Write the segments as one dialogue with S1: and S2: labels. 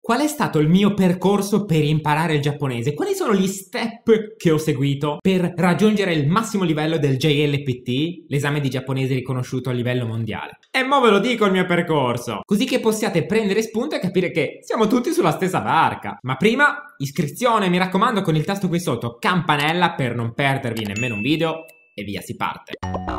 S1: Qual è stato il mio percorso per imparare il giapponese? Quali sono gli step che ho seguito per raggiungere il massimo livello del JLPT, l'esame di giapponese riconosciuto a livello mondiale? E mo ve lo dico il mio percorso, così che possiate prendere spunto e capire che siamo tutti sulla stessa barca. Ma prima, iscrizione, mi raccomando, con il tasto qui sotto, campanella per non perdervi nemmeno un video e via si parte.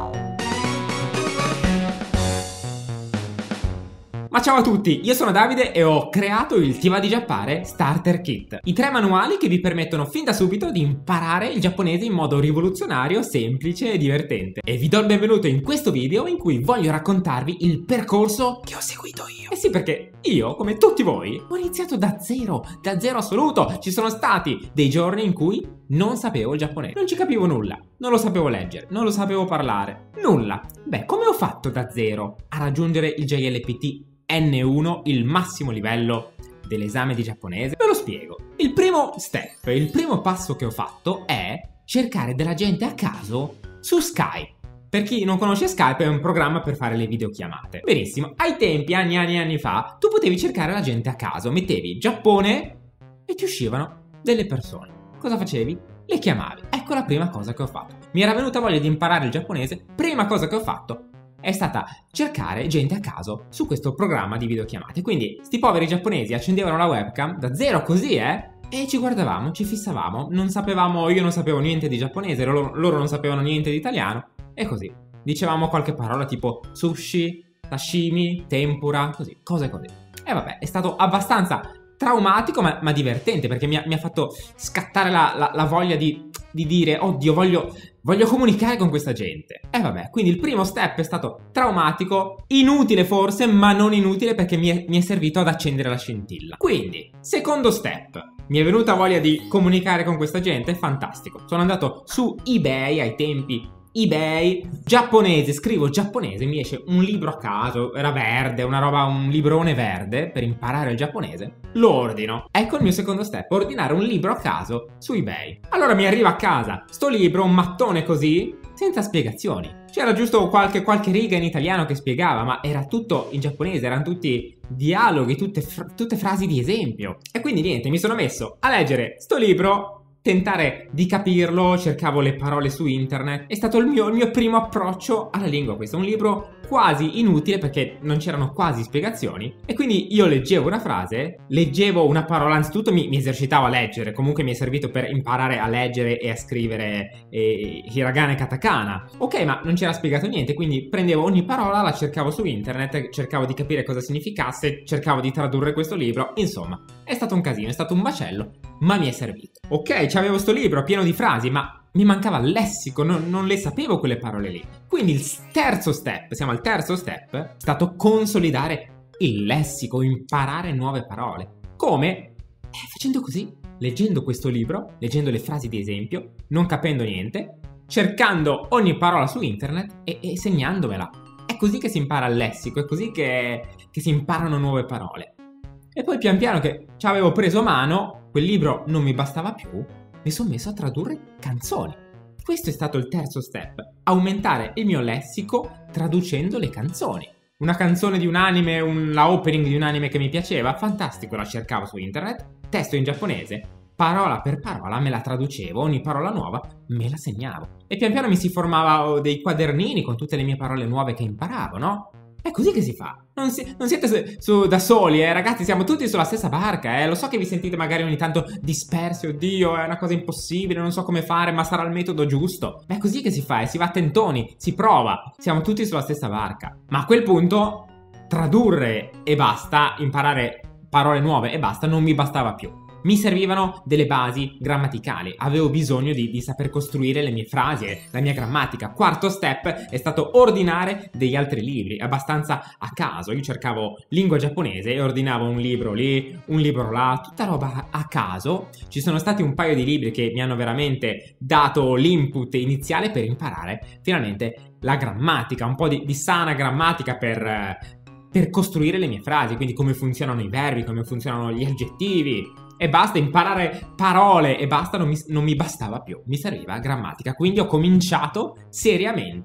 S1: Ma ciao a tutti, io sono Davide e ho creato il Ti va di Giappare Starter Kit. I 3 manuali che vi permettono fin da subito di imparare il giapponese in modo rivoluzionario, semplice e divertente. E vi do il benvenuto in questo video in cui voglio raccontarvi il percorso che ho seguito io. Eh sì, perché io, come tutti voi, ho iniziato da zero assoluto. Ci sono stati dei giorni in cui non sapevo il giapponese, non ci capivo nulla, non lo sapevo leggere, non lo sapevo parlare, nulla. Beh, come ho fatto da zero a raggiungere il JLPT N1, il massimo livello dell'esame di giapponese? Ve lo spiego. Il primo step, il primo passo che ho fatto è cercare della gente a caso su Skype. Per chi non conosce Skype, è un programma per fare le videochiamate. Benissimo, ai tempi, anni fa, tu potevi cercare la gente a caso, mettevi Giappone e ti uscivano delle persone. Cosa facevi? Le chiamavi. Ecco la prima cosa che ho fatto. Mi era venuta voglia di imparare il giapponese, prima cosa che ho fatto è stata cercare gente a caso su questo programma di videochiamate. Quindi sti poveri giapponesi accendevano la webcam da zero così, e ci guardavamo, ci fissavamo, non sapevamo, io non sapevo niente di giapponese, loro non sapevano niente di italiano, e così. Dicevamo qualche parola tipo sushi, sashimi, tempura, così, cose così. E vabbè, è stato abbastanza traumatico ma divertente, perché mi ha fatto scattare la voglia di dire, oddio, voglio comunicare con questa gente. E vabbè, quindi il primo step è stato traumatico, inutile forse, ma non inutile, perché mi è servito ad accendere la scintilla. Quindi, secondo step, mi è venuta voglia di comunicare con questa gente, fantastico. Sono andato su eBay, ai tempi eBay, giapponese, scrivo giapponese, mi esce un libro a caso, era verde, un librone verde per imparare il giapponese, lo ordino. Ecco il mio secondo step, ordinare un libro a caso su eBay. Allora mi arriva a casa sto libro, un mattone così, senza spiegazioni. C'era giusto qualche riga in italiano che spiegava, ma era tutto in giapponese, erano tutti dialoghi, tutte frasi di esempio. E quindi niente, mi sono messo a leggere sto libro, tentare di capirlo, cercavo le parole su internet. È stato il mio primo approccio alla lingua. Questo è un libro quasi inutile perché non c'erano quasi spiegazioni, e quindi io leggevo una frase, leggevo una parola, anzitutto mi esercitavo a leggere, comunque mi è servito per imparare a leggere e a scrivere hiragana e katakana. Ok, ma non c'era spiegato niente, quindi prendevo ogni parola, la cercavo su internet, cercavo di capire cosa significasse, cercavo di tradurre questo libro, insomma è stato un casino, è stato un macello, ma mi è servito. Ok, c'avevo sto libro pieno di frasi, ma mi mancava il lessico, non le sapevo quelle parole lì. Quindi il terzo step, siamo al terzo step, è stato consolidare il lessico, imparare nuove parole. Come? Facendo così, leggendo questo libro, leggendo le frasi di esempio, non capendo niente, cercando ogni parola su internet e segnandomela. È così che si impara il lessico, è così che si imparano nuove parole. E poi pian piano che ci avevo preso mano, quel libro non mi bastava più, mi sono messo a tradurre canzoni. Questo è stato il terzo step, aumentare il mio lessico traducendo le canzoni. Una canzone di un anime, la opening di un anime che mi piaceva, fantastico, la cercavo su internet, testo in giapponese, parola per parola me la traducevo, ogni parola nuova me la segnavo. E pian piano mi si formava dei quadernini con tutte le mie parole nuove che imparavo, no? È così che si fa. Non siete da soli, ragazzi, siamo tutti sulla stessa barca, Lo so che vi sentite magari ogni tanto dispersi, oddio, è una cosa impossibile, non so come fare, ma sarà il metodo giusto. Ma è così che si fa, si va a tentoni, si prova, siamo tutti sulla stessa barca. Ma a quel punto, tradurre e basta, imparare parole nuove e basta, non mi bastava più. Mi servivano delle basi grammaticali, avevo bisogno di saper costruire le mie frasi e la mia grammatica. Quarto step è stato ordinare degli altri libri, abbastanza a caso. Io cercavo lingua giapponese e ordinavo un libro lì, un libro là, tutta roba a caso. Ci sono stati un paio di libri che mi hanno veramente dato l'input iniziale per imparare finalmente la grammatica, un po' di sana grammatica per costruire le mie frasi, quindi come funzionano i verbi, come funzionano gli aggettivi. E basta, imparare parole e basta, non mi bastava più, mi serviva grammatica. Quindi ho cominciato seriamente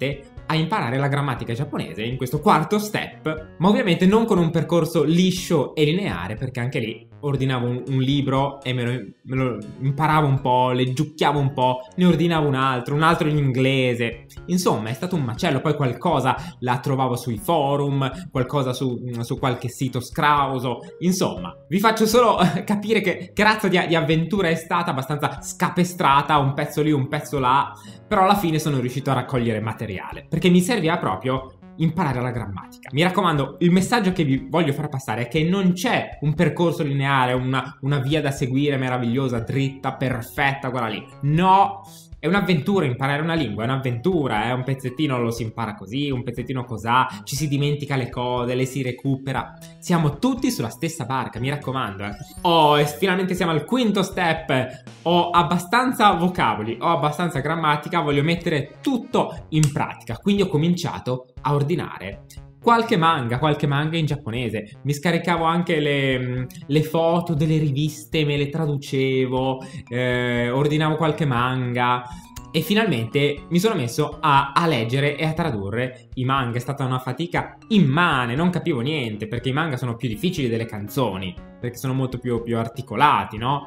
S1: a imparare la grammatica giapponese in questo quarto step, ma ovviamente non con un percorso liscio e lineare, perché anche lì ordinavo un libro e me lo imparavo un po', leggiucchiavo un po', ne ordinavo un altro in inglese. Insomma, è stato un macello. Poi qualcosa la trovavo sui forum, qualcosa su qualche sito scrauso. Insomma, vi faccio solo capire che razza di avventura è stata, abbastanza scapestrata, un pezzo lì, un pezzo là, però alla fine sono riuscito a raccogliere materiale, perché mi serviva proprio imparare la grammatica. Mi raccomando, il messaggio che vi voglio far passare è che non c'è un percorso lineare, una via da seguire meravigliosa, dritta, perfetta, quella lì. No, è un'avventura imparare una lingua, è un'avventura, un pezzettino lo si impara così, un pezzettino cosà, ci si dimentica le cose, le si recupera. Siamo tutti sulla stessa barca, mi raccomando. Oh, e finalmente siamo al quinto step. Ho abbastanza vocaboli, ho abbastanza grammatica, voglio mettere tutto in pratica. Quindi ho cominciato a ordinare qualche manga in giapponese. Mi scaricavo anche le foto delle riviste, me le traducevo, ordinavo qualche manga e finalmente mi sono messo a leggere e a tradurre i manga. È stata una fatica immane, non capivo niente, perché i manga sono più difficili delle canzoni, perché sono molto più articolati, no?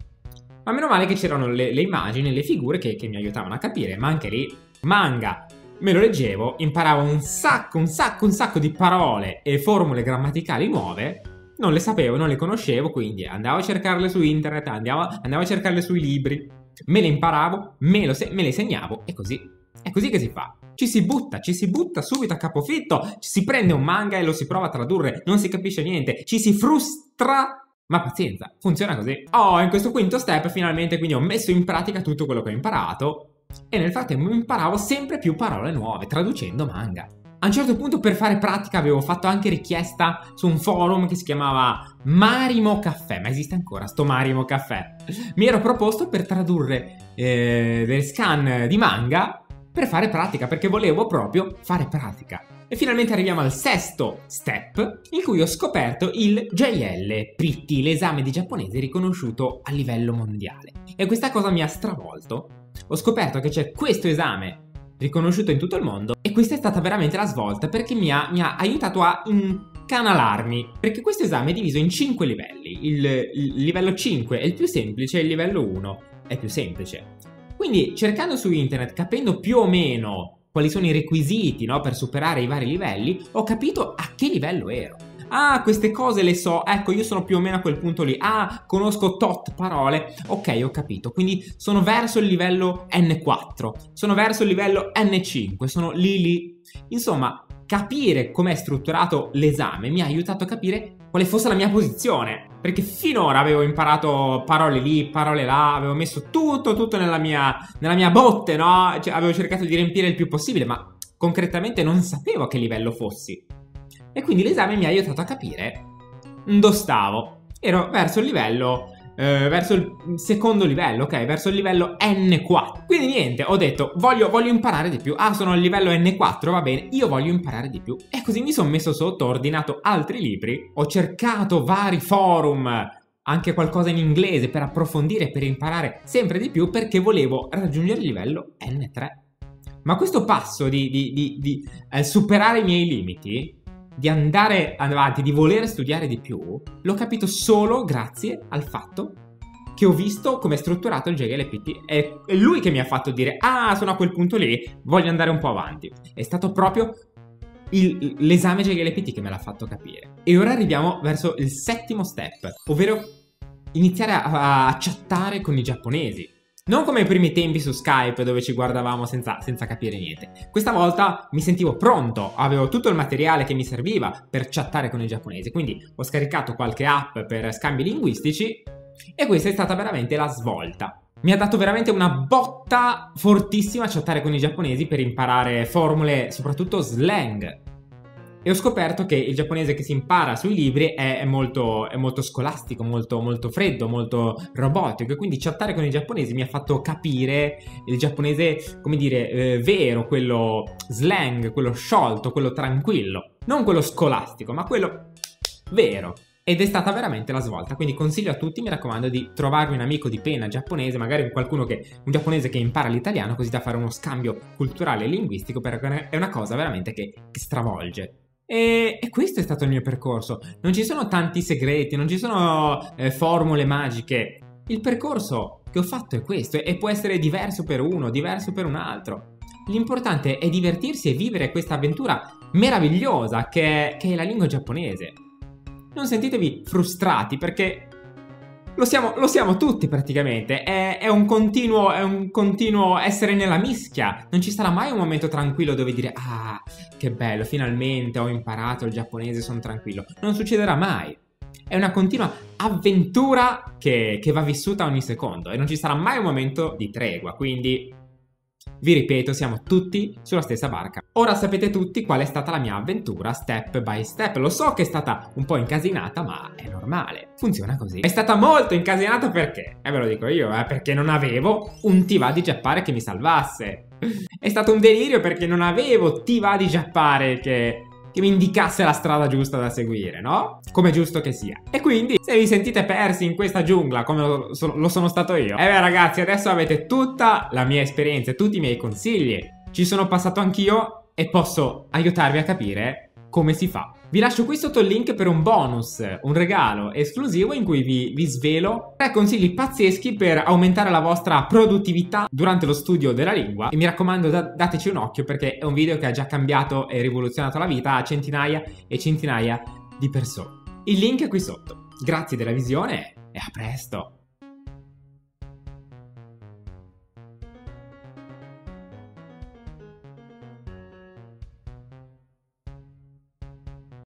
S1: Ma meno male che c'erano le immagini, le figure che mi aiutavano a capire. Ma anche lì, manga, me lo leggevo, imparavo un sacco di parole e formule grammaticali nuove. Non le sapevo, non le conoscevo, quindi andavo a cercarle su internet, andavo a cercarle sui libri, me le imparavo, me le segnavo e così. È così che si fa. Ci si butta subito a capofitto, ci si prende un manga e lo si prova a tradurre, non si capisce niente, ci si frustra. Ma pazienza, funziona così. In questo quinto step finalmente quindi ho messo in pratica tutto quello che ho imparato e nel frattempo imparavo sempre più parole nuove traducendo manga. A un certo punto, per fare pratica, avevo fatto anche richiesta su un forum che si chiamava Marimo Caffè. Ma esiste ancora sto Marimo Caffè? Mi ero proposto per tradurre delle scan di manga per fare pratica, perché volevo proprio fare pratica. E finalmente arriviamo al sesto step, in cui ho scoperto il JLPT, l'esame di giapponese riconosciuto a livello mondiale. E questa cosa mi ha stravolto. Ho scoperto che c'è questo esame riconosciuto in tutto il mondo e questa è stata veramente la svolta, perché mi ha aiutato a incanalarmi, perché questo esame è diviso in 5 livelli. Il livello 5 è il più semplice e il livello 1 è il più semplice. Quindi cercando su internet, capendo più o meno quali sono i requisiti, no, per superare i vari livelli, ho capito a che livello ero. Queste cose le so, ecco, io sono più o meno a quel punto lì. Conosco tot parole, ok, ho capito. Quindi sono verso il livello N4, sono verso il livello N5, sono lì. Insomma, capire com'è strutturato l'esame mi ha aiutato a capire quale fosse la mia posizione, perché finora avevo imparato parole lì, parole là, avevo messo tutto nella mia botte, no? Cioè, avevo cercato di riempire il più possibile, ma concretamente non sapevo a che livello fossi. E quindi l'esame mi ha aiutato a capire dove stavo. Ero verso il livello, verso il secondo livello, ok? Verso il livello N4. Quindi niente, ho detto, voglio imparare di più. Sono al livello N4, va bene, io voglio imparare di più. E così mi sono messo sotto, ho ordinato altri libri, ho cercato vari forum, anche qualcosa in inglese per approfondire, per imparare sempre di più, perché volevo raggiungere il livello N3. Ma questo passo di superare i miei limiti, di andare avanti, di voler studiare di più, l'ho capito solo grazie al fatto che ho visto come è strutturato il JLPT. È lui che mi ha fatto dire, sono a quel punto lì, voglio andare un po' avanti. È stato proprio l'esame JLPT che me l'ha fatto capire. E ora arriviamo verso il settimo step, ovvero iniziare a chattare con i giapponesi. Non come ai primi tempi su Skype, dove ci guardavamo senza capire niente. Questa volta mi sentivo pronto, avevo tutto il materiale che mi serviva per chattare con i giapponesi, quindi ho scaricato qualche app per scambi linguistici e questa è stata veramente la svolta. Mi ha dato veramente una botta fortissima a chattare con i giapponesi per imparare formule, soprattutto slang. E ho scoperto che il giapponese che si impara sui libri è molto scolastico, molto freddo, molto robotico. E quindi chattare con i giapponesi mi ha fatto capire il giapponese, come dire, vero, quello slang, quello sciolto, quello tranquillo. Non quello scolastico, ma quello vero. Ed è stata veramente la svolta, quindi consiglio a tutti, mi raccomando, di trovarvi un amico di penna giapponese, magari un giapponese che impara l'italiano, così da fare uno scambio culturale e linguistico, perché è una cosa veramente che stravolge. E questo è stato il mio percorso. Non ci sono tanti segreti, non ci sono formule magiche. Il percorso che ho fatto è questo e può essere diverso per uno, diverso per un altro. L'importante è divertirsi e vivere questa avventura meravigliosa che è la lingua giapponese. Non sentitevi frustrati perché lo siamo tutti praticamente. È un continuo essere nella mischia. Non ci sarà mai un momento tranquillo dove dire ah, che bello, finalmente ho imparato il giapponese, sono tranquillo. Non succederà mai. È una continua avventura che va vissuta ogni secondo e non ci sarà mai un momento di tregua, quindi vi ripeto, siamo tutti sulla stessa barca. Ora sapete tutti qual è stata la mia avventura step by step. Lo so che è stata un po' incasinata, ma è normale. Funziona così. È stata molto incasinata perché? Ve lo dico io, perché non avevo un Tiva di Giappare che mi salvasse. È stato un delirio perché non avevo Tiva di Giappare che mi indicasse la strada giusta da seguire, no? Come è giusto che sia. E quindi, se vi sentite persi in questa giungla come lo sono stato io, beh ragazzi, adesso avete tutta la mia esperienza, tutti i miei consigli. Ci sono passato anch'io e posso aiutarvi a capire come si fa. Vi lascio qui sotto il link per un bonus, un regalo esclusivo in cui vi svelo 3 consigli pazzeschi per aumentare la vostra produttività durante lo studio della lingua. E mi raccomando, dateci un occhio perché è un video che ha già cambiato e rivoluzionato la vita a centinaia e centinaia di persone. Il link è qui sotto. Grazie della visione e a presto!